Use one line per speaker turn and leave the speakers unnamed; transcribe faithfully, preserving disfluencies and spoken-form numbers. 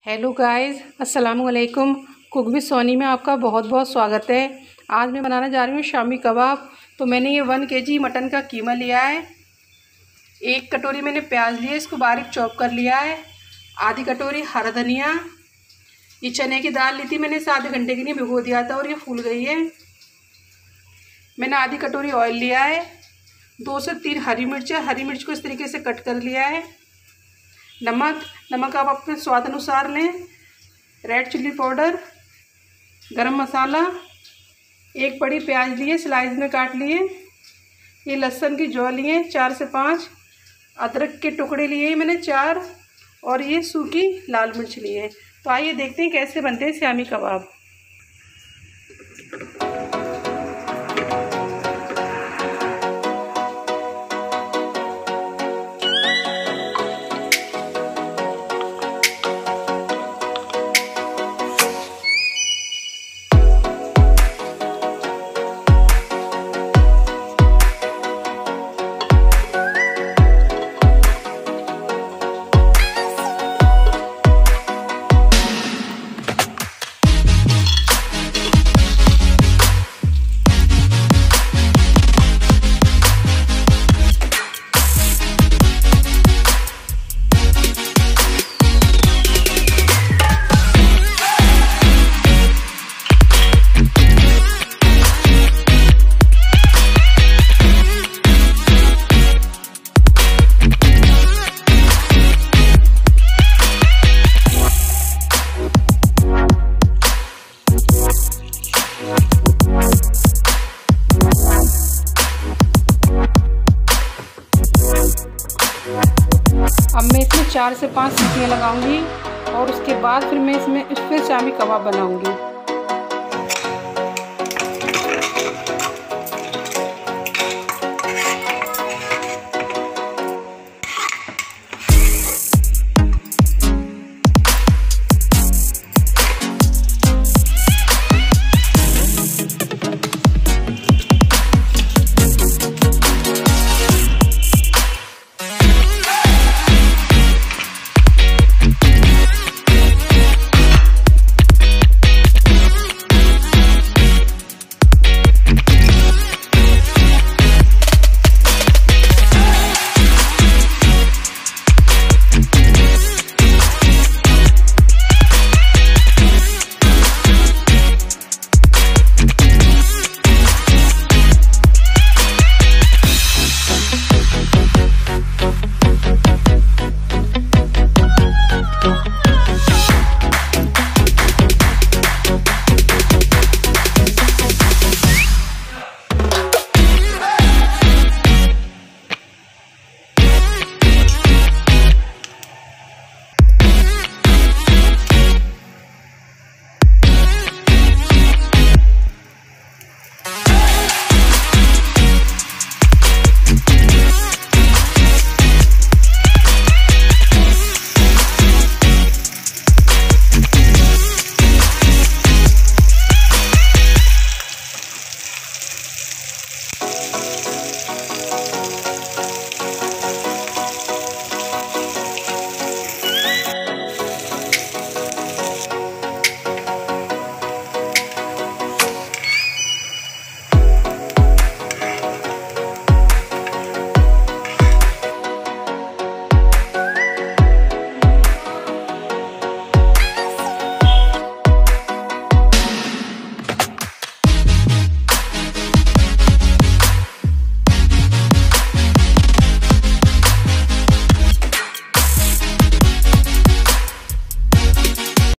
Hello guys, अस्सलाम वालेकुम। Cook with Sony में आपका बहुत बहुत स्वागत है। आज मैं बनाने जा रही हूँ शामी कबाब। तो मैंने ये वन केजी मटन का कीमा लिया है। एक कटोरी मैंने प्याज लिया, इसको बारीक चॉप कर लिया है। आधी कटोरी हरा धनिया। ये चने की दाल ली थी मैंने, इसे आधे घंटे के लिए भिगो दिया था और ये फूल गई है। मैंने आधी कटोरी ऑयल लिया है। दो से तीन हरी मिर्च है, हरी मिर्च को इस तरीके से कट कर लिया है। नमक नमक आप अपने स्वाद अनुसार लें। रेड चिल्ली पाउडर, गरम मसाला, एक बड़ी प्याज लिए स्लाइस में काट लिए। ये लहसुन की जौ लिए चार से पाँच। अदरक के टुकड़े लिए मैंने चार, और ये सूखी लाल मिर्च लिए। तो आइए देखते हैं कैसे बनते हैं शामी कबाब। अब मैं इसमें चार से पाँच सीटियाँ लगाऊंगी और उसके बाद फिर मैं इसमें फिर शामी कबाब बनाऊंगी।